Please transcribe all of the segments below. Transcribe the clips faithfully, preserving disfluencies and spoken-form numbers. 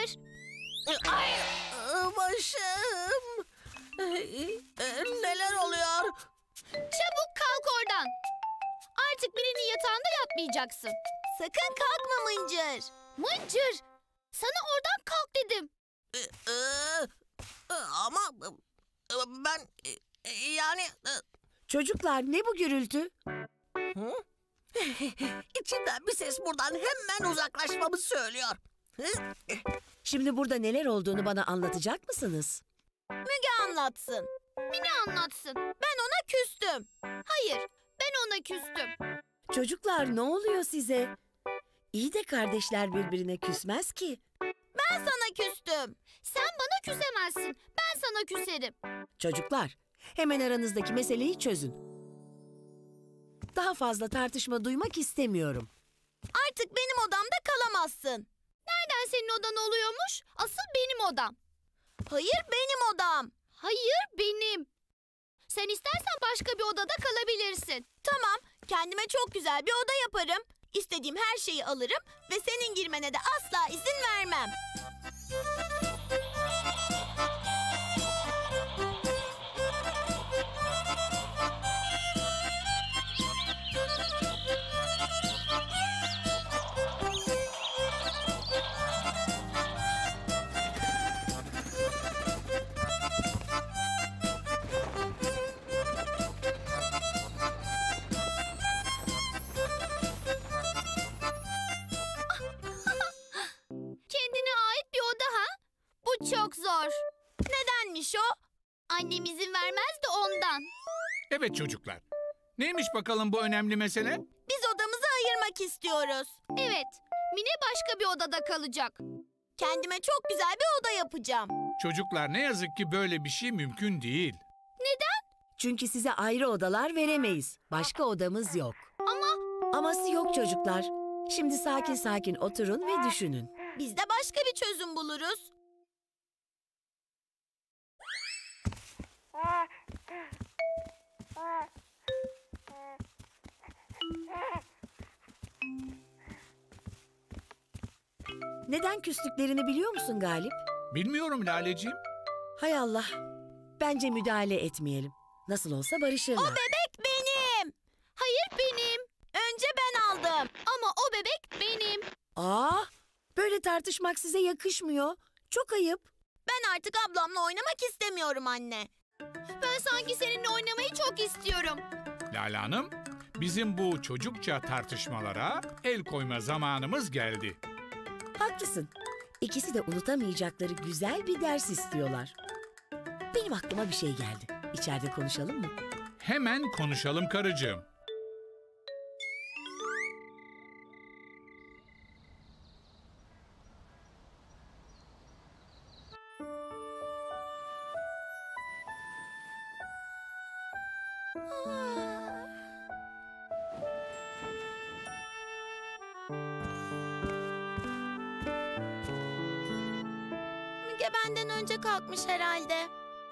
Mıncır. Ay, başım. Neler oluyor? Çabuk kalk oradan. Artık birinin yatağında yatmayacaksın. Sakın kalkma Mıncır. Mıncır, sana oradan kalk dedim. Ama ben yani... Çocuklar, ne bu gürültü? Hı? İçimden bir ses buradan hemen uzaklaşmamı söylüyor. Şimdi burada neler olduğunu bana anlatacak mısınız? Müge anlatsın. Mine anlatsın. Ben ona küstüm. Hayır, ben ona küstüm. Çocuklar, ne oluyor size? İyi de kardeşler birbirine küsmez ki. Ben sana küstüm. Sen bana küsemezsin. Ben sana küserim. Çocuklar, hemen aranızdaki meseleyi çözün. Daha fazla tartışma duymak istemiyorum. Artık benim odamda kalamazsın. Nereden senin odan oluyormuş? Asıl benim odam. Hayır, benim odam. Hayır, benim. Sen istersen başka bir odada kalabilirsin. Tamam, kendime çok güzel bir oda yaparım. İstediğim her şeyi alırım ve senin girmene de asla izin vermem. Kendine ait bir oda ha? Bu çok zor. Nedenmiş o? Annem izin vermez de ondan. Evet çocuklar. Neymiş bakalım bu önemli mesele? Biz odamızı ayırmak istiyoruz. Evet, Mine başka bir odada kalacak. Kendime çok güzel bir oda yapacağım. Çocuklar, ne yazık ki böyle bir şey mümkün değil. Neden? Çünkü size ayrı odalar veremeyiz. Başka odamız yok. Ama Aması yok çocuklar. Şimdi sakin sakin oturun ve düşünün. Biz de başka bir çözüm buluruz. Neden küstüklerini biliyor musun Galip? Bilmiyorum Laleciğim. Hay Allah. Bence müdahale etmeyelim. Nasıl olsa barışırlar. O bebek benim. hayır benim. Önce ben aldım. Ama o bebek benim. Aa, böyle tartışmak size yakışmıyor. Çok ayıp. Ben artık ablamla oynamak istemiyorum anne. Ben sanki seninle oynamayı çok istiyorum. Lale Hanım, bizim bu çocukça tartışmalara el koyma zamanımız geldi. Haklısın. İkisi de unutamayacakları güzel bir ders istiyorlar. Benim aklıma bir şey geldi. İçeride konuşalım mı? Hemen konuşalım karıcığım. Müge benden önce kalkmış herhalde.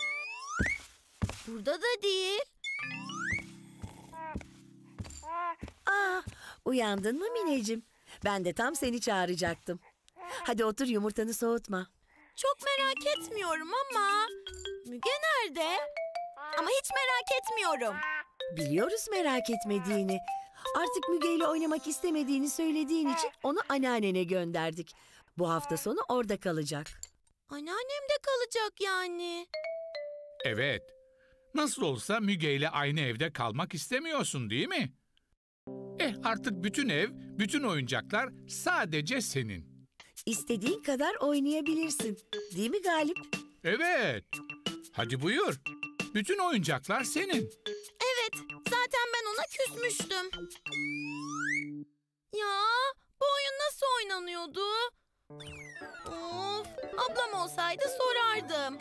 Burada da değil. Aa, uyandın mı Mineciğim? Ben de tam seni çağıracaktım. Hadi otur, yumurtanı soğutma. Çok merak etmiyorum ama... Müge nerede? Ama hiç merak etmiyorum. Biliyoruz merak etmediğini. Artık Müge ile oynamak istemediğini söylediğin için onu anneannene gönderdik. Bu hafta sonu orada kalacak. Anneannem de kalacak yani. Evet. Nasıl olsa Müge ile aynı evde kalmak istemiyorsun, değil mi? Eh, artık bütün ev, bütün oyuncaklar sadece senin. İstediğin kadar oynayabilirsin. Değil mi Galip? Evet. Hadi buyur. Bütün oyuncaklar senin. Evet, zaten ben ona küsmüştüm. Ya, bu oyun nasıl oynanıyordu? Of, ablam olsaydı sorardım.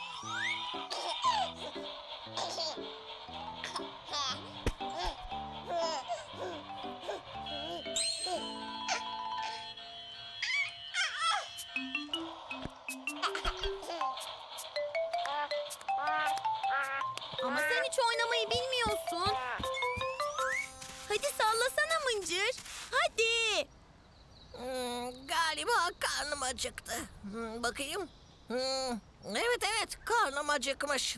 Ama sen hiç oynamayı bilmiyorsun. Hadi sallasana Mıncır. Hadi. Hmm, galiba Galiba karnım acıktı. Hmm, bakayım. Hmm, evet evet karnım acıkmış.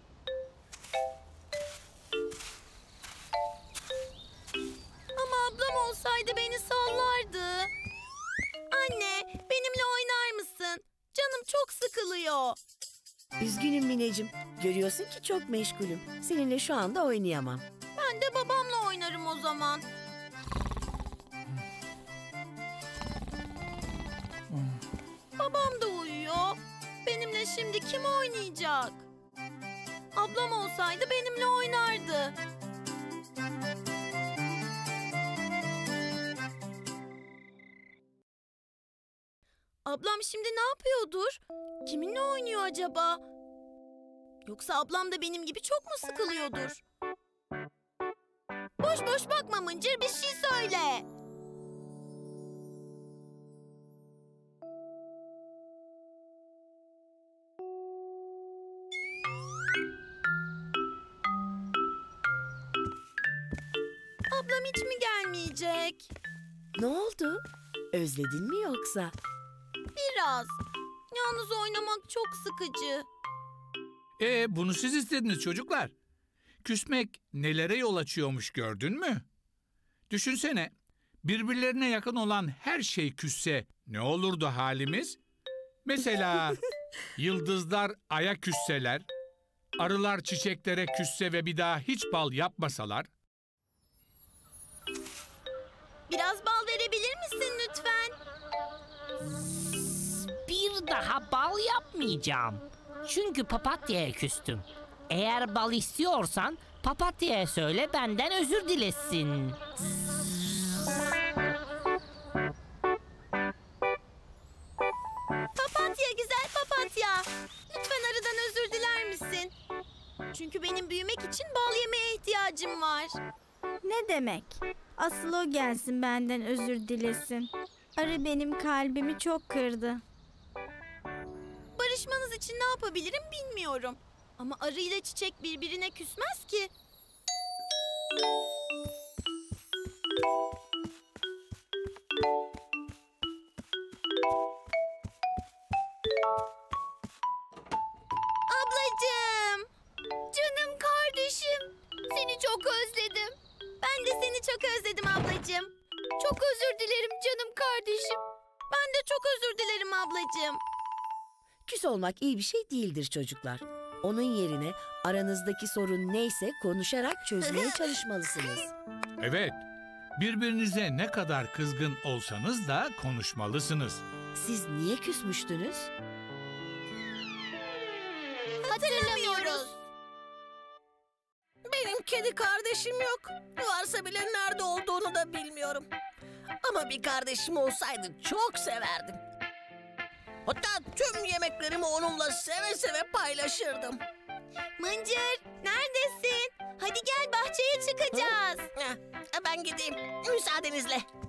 Ama ablam olsaydı beni sallardı. Anne, benimle oynar mısın? Canım çok sıkılıyor. Üzgünüm Mineciğim. Görüyorsun ki çok meşgulüm. Seninle şu anda oynayamam. Ben de babamla oynarım o zaman. Babam da uyuyor. Benimle şimdi kim oynayacak? Ablam olsaydı benimle oynardı. Ablam şimdi ne yapıyordur? Kiminle oynuyor acaba? Yoksa ablam da benim gibi çok mu sıkılıyordur? Boş boş bakma Mıncır, bir şey söyle. Ablam hiç mi gelmeyecek? Ne oldu? Özledin mi yoksa? Biraz. Yalnız oynamak çok sıkıcı. E bunu siz istediniz çocuklar. Küsmek nelere yol açıyormuş gördün mü? Düşünsene, birbirlerine yakın olan her şey küsse ne olurdu halimiz? Mesela yıldızlar aya küsseler, arılar çiçeklere küsse ve bir daha hiç bal yapmasalar. Biraz bal verebilir misin lütfen? Bir daha bal yapmayacağım. Çünkü papatyaya küstüm. Eğer bal istiyorsan papatyaya söyle, benden özür dilesin. Papatya, güzel papatya. Lütfen arıdan özür diler misin? Çünkü benim büyümek için bal yemeye ihtiyacım var. Ne demek? Asıl o gelsin benden özür dilesin. Arı benim kalbimi çok kırdı. Barışmanız için ne yapabilirim bilmiyorum. Ama arı ile çiçek birbirine küsmez ki. Ablacığım. Canım kardeşim. Seni çok özledim. Ben de seni çok özledim ablacığım. Çok özür dilerim canım kardeşim. Ben de çok özür dilerim ablacığım. Küs olmak iyi bir şey değildir çocuklar. Onun yerine aranızdaki sorun neyse konuşarak çözmeye çalışmalısınız. Evet, birbirinize ne kadar kızgın olsanız da konuşmalısınız. Siz niye küsmüştünüz? Hatırlamıyoruz. Benim kedi kardeşim yok. Varsa bile nerede olduğunu da bilmiyorum. Ama bir kardeşim olsaydı çok severdim. Hatta tüm yemeklerimi onunla seve seve paylaşırdım. Mıncır, neredesin? Hadi gel, bahçeye çıkacağız. Heh, ben gideyim. Müsaadenizle.